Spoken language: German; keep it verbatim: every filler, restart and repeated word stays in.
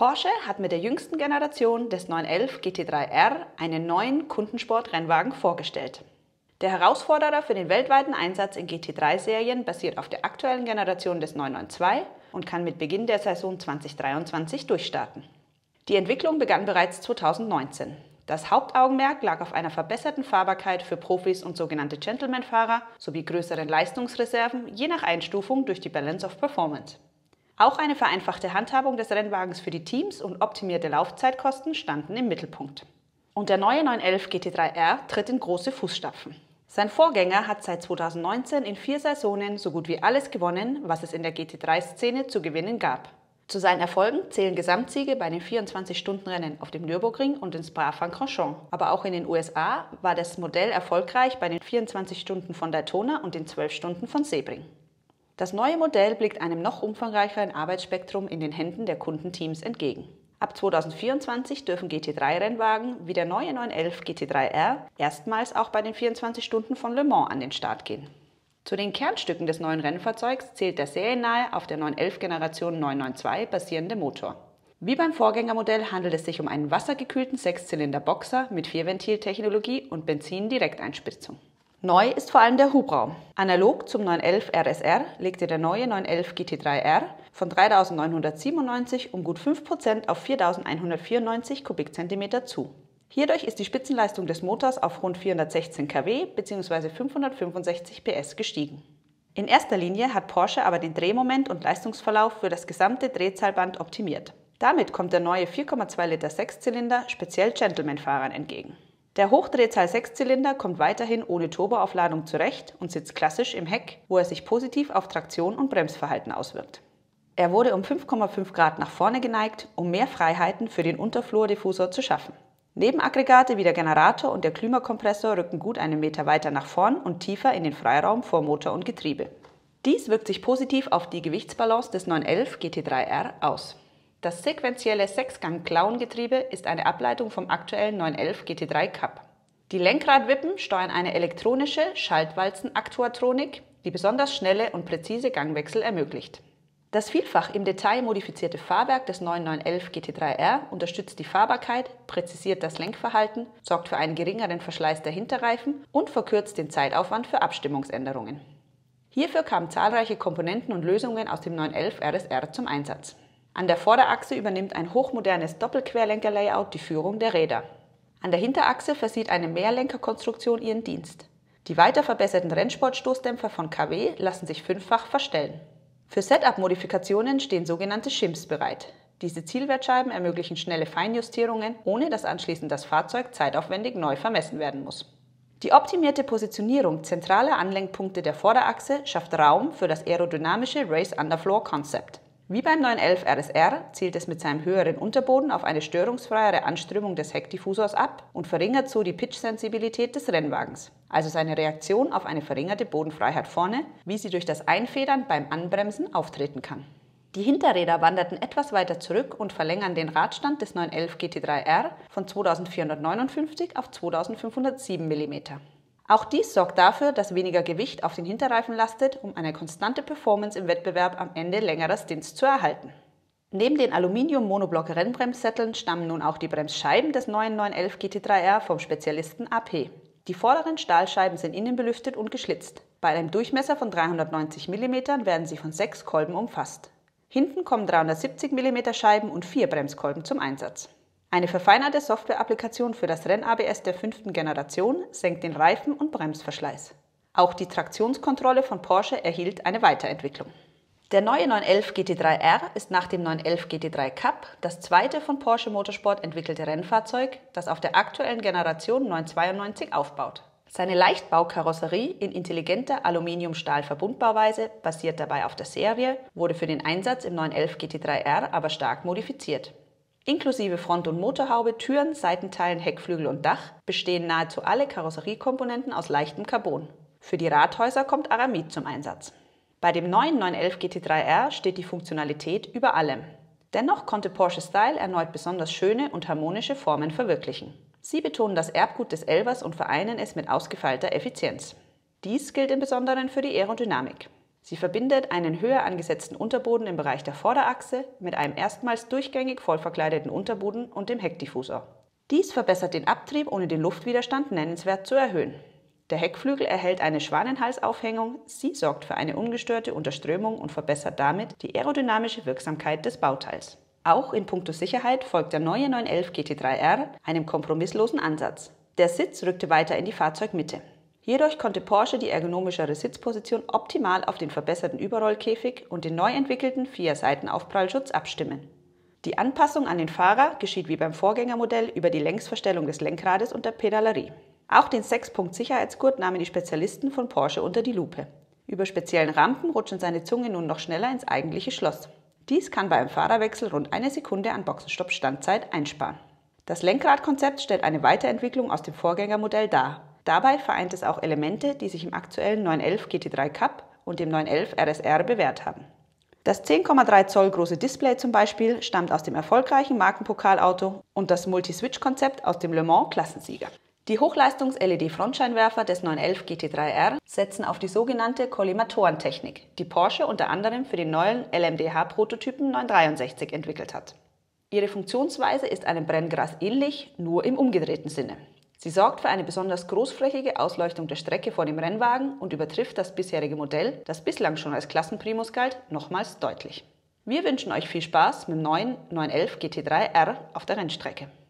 Porsche hat mit der jüngsten Generation des neun elf G T drei R einen neuen Kundensport-Rennwagen vorgestellt. Der Herausforderer für den weltweiten Einsatz in G T drei Serien basiert auf der aktuellen Generation des neun neun zwei und kann mit Beginn der Saison zweitausenddreiundzwanzig durchstarten. Die Entwicklung begann bereits zweitausendneunzehn. Das Hauptaugenmerk lag auf einer verbesserten Fahrbarkeit für Profis und sogenannte Gentleman-Fahrer sowie größeren Leistungsreserven, je nach Einstufung durch die Balance of Performance. Auch eine vereinfachte Handhabung des Rennwagens für die Teams und optimierte Laufzeitkosten standen im Mittelpunkt. Und der neue neun elf G T drei R tritt in große Fußstapfen. Sein Vorgänger hat seit zweitausendneunzehn in vier Saisonen so gut wie alles gewonnen, was es in der G T drei Szene zu gewinnen gab. Zu seinen Erfolgen zählen Gesamtsiege bei den vierundzwanzig-Stunden-Rennen auf dem Nürburgring und in Spa-Francorchamps. Aber auch in den U S A war das Modell erfolgreich bei den vierundzwanzig Stunden von Daytona und den zwölf Stunden von Sebring. Das neue Modell blickt einem noch umfangreicheren Arbeitsspektrum in den Händen der Kundenteams entgegen. Ab zweitausendvierundzwanzig dürfen G T drei Rennwagen wie der neue neun elf G T drei R erstmals auch bei den vierundzwanzig Stunden von Le Mans an den Start gehen. Zu den Kernstücken des neuen Rennfahrzeugs zählt der seriennahe auf der neun elf Generation neun neun zwei basierende Motor. Wie beim Vorgängermodell handelt es sich um einen wassergekühlten Sechszylinder-Boxer mit Vierventil-Technologie und Benzin-Direkteinspritzung. Neu ist vor allem der Hubraum. Analog zum neun elf R S R legte der neue neun elf G T drei R von dreitausendneunhundertsiebenundneunzig um gut fünf Prozent auf viertausendeinhundertvierundneunzig Kubikzentimeter zu. Hierdurch ist die Spitzenleistung des Motors auf rund vierhundertsechzehn Kilowatt bzw. fünfhundertfünfundsechzig P S gestiegen. In erster Linie hat Porsche aber den Drehmoment und Leistungsverlauf für das gesamte Drehzahlband optimiert. Damit kommt der neue vier Komma zwei Liter Sechszylinder speziell Gentleman-Fahrern entgegen. Der Hochdrehzahl-Sechszylinder kommt weiterhin ohne Turboaufladung zurecht und sitzt klassisch im Heck, wo er sich positiv auf Traktion und Bremsverhalten auswirkt. Er wurde um fünf Komma fünf Grad nach vorne geneigt, um mehr Freiheiten für den Unterflurdiffusor zu schaffen. Nebenaggregate wie der Generator und der Klimakompressor rücken gut einen Meter weiter nach vorn und tiefer in den Freiraum vor Motor und Getriebe. Dies wirkt sich positiv auf die Gewichtsbalance des neun elf G T drei R aus. Das sequentielle Sechsgang-Klauengetriebe ist eine Ableitung vom aktuellen neun elf G T drei Cup. Die Lenkradwippen steuern eine elektronische Schaltwalzen-Aktuatronik, die besonders schnelle und präzise Gangwechsel ermöglicht. Das vielfach im Detail modifizierte Fahrwerk des neuen neun elf G T drei R unterstützt die Fahrbarkeit, präzisiert das Lenkverhalten, sorgt für einen geringeren Verschleiß der Hinterreifen und verkürzt den Zeitaufwand für Abstimmungsänderungen. Hierfür kamen zahlreiche Komponenten und Lösungen aus dem neun elf R S R zum Einsatz. An der Vorderachse übernimmt ein hochmodernes Doppelquerlenker-Layout die Führung der Räder. An der Hinterachse versieht eine Mehrlenkerkonstruktion ihren Dienst. Die weiter verbesserten Rennsportstoßdämpfer von K W lassen sich fünffach verstellen. Für Setup-Modifikationen stehen sogenannte Shims bereit. Diese Zielwertscheiben ermöglichen schnelle Feinjustierungen, ohne dass anschließend das Fahrzeug zeitaufwendig neu vermessen werden muss. Die optimierte Positionierung zentraler Anlenkpunkte der Vorderachse schafft Raum für das aerodynamische Race Underfloor Concept. Wie beim neun elf R S R zielt es mit seinem höheren Unterboden auf eine störungsfreiere Anströmung des Heckdiffusors ab und verringert so die Pitch-Sensibilität des Rennwagens, also seine Reaktion auf eine verringerte Bodenfreiheit vorne, wie sie durch das Einfedern beim Anbremsen auftreten kann. Die Hinterräder wanderten etwas weiter zurück und verlängern den Radstand des neun elf G T drei R von zweitausendvierhundertneunundfünfzig auf zweitausendfünfhundertsieben Millimeter. Auch dies sorgt dafür, dass weniger Gewicht auf den Hinterreifen lastet, um eine konstante Performance im Wettbewerb am Ende längerer Stints zu erhalten. Neben den Aluminium-Monoblock-Rennbremssätteln stammen nun auch die Bremsscheiben des neuen neun elf G T drei R vom Spezialisten A P. Die vorderen Stahlscheiben sind innen belüftet und geschlitzt. Bei einem Durchmesser von dreihundertneunzig Millimeter werden sie von sechs Kolben umfasst. Hinten kommen dreihundertsiebzig Millimeter Scheiben und vier Bremskolben zum Einsatz. Eine verfeinerte Software-Applikation für das Renn-A B S der fünften Generation senkt den Reifen- und Bremsverschleiß. Auch die Traktionskontrolle von Porsche erhielt eine Weiterentwicklung. Der neue neun elf G T drei R ist nach dem neun elf G T drei Cup das zweite von Porsche Motorsport entwickelte Rennfahrzeug, das auf der aktuellen Generation neunhundertzweiundneunzig aufbaut. Seine Leichtbaukarosserie in intelligenter Aluminium-Stahl-Verbundbauweise basiert dabei auf der Serie, wurde für den Einsatz im neun elf G T drei R aber stark modifiziert. Inklusive Front- und Motorhaube, Türen, Seitenteilen, Heckflügel und Dach bestehen nahezu alle Karosseriekomponenten aus leichtem Carbon. Für die Radhäuser kommt Aramid zum Einsatz. Bei dem neuen neun elf G T drei R steht die Funktionalität über allem. Dennoch konnte Porsche Style erneut besonders schöne und harmonische Formen verwirklichen. Sie betonen das Erbgut des Elvers und vereinen es mit ausgefeilter Effizienz. Dies gilt im Besonderen für die Aerodynamik. Sie verbindet einen höher angesetzten Unterboden im Bereich der Vorderachse mit einem erstmals durchgängig vollverkleideten Unterboden und dem Heckdiffusor. Dies verbessert den Abtrieb, ohne den Luftwiderstand nennenswert zu erhöhen. Der Heckflügel erhält eine Schwanenhalsaufhängung, sie sorgt für eine ungestörte Unterströmung und verbessert damit die aerodynamische Wirksamkeit des Bauteils. Auch in puncto Sicherheit folgt der neue neun elf G T drei R einem kompromisslosen Ansatz. Der Sitz rückte weiter in die Fahrzeugmitte. Hierdurch konnte Porsche die ergonomischere Sitzposition optimal auf den verbesserten Überrollkäfig und den neu entwickelten V I A-Seitenaufprallschutz abstimmen. Die Anpassung an den Fahrer geschieht wie beim Vorgängermodell über die Längsverstellung des Lenkrades und der Pedalerie. Auch den sechs-Punkt-Sicherheitsgurt nahmen die Spezialisten von Porsche unter die Lupe. Über speziellen Rampen rutschen seine Zunge nun noch schneller ins eigentliche Schloss. Dies kann bei einem Fahrerwechsel rund eine Sekunde an Boxenstopp-Standzeit einsparen. Das Lenkradkonzept stellt eine Weiterentwicklung aus dem Vorgängermodell dar. Dabei vereint es auch Elemente, die sich im aktuellen neun elf G T drei Cup und dem neun elf R S R bewährt haben. Das zehn Komma drei Zoll große Display zum Beispiel stammt aus dem erfolgreichen Markenpokalauto und das Multi-Switch-Konzept aus dem Le Mans-Klassensieger. Die Hochleistungs-L E D-Frontscheinwerfer des neun elf G T drei R setzen auf die sogenannte Kollimatorentechnik, die Porsche unter anderem für den neuen L M D H-Prototypen neun dreiundsechzig entwickelt hat. Ihre Funktionsweise ist einem Brenngras ähnlich, nur im umgedrehten Sinne. Sie sorgt für eine besonders großflächige Ausleuchtung der Strecke vor dem Rennwagen und übertrifft das bisherige Modell, das bislang schon als Klassenprimus galt, nochmals deutlich. Wir wünschen euch viel Spaß mit dem neuen neun elf G T drei R auf der Rennstrecke.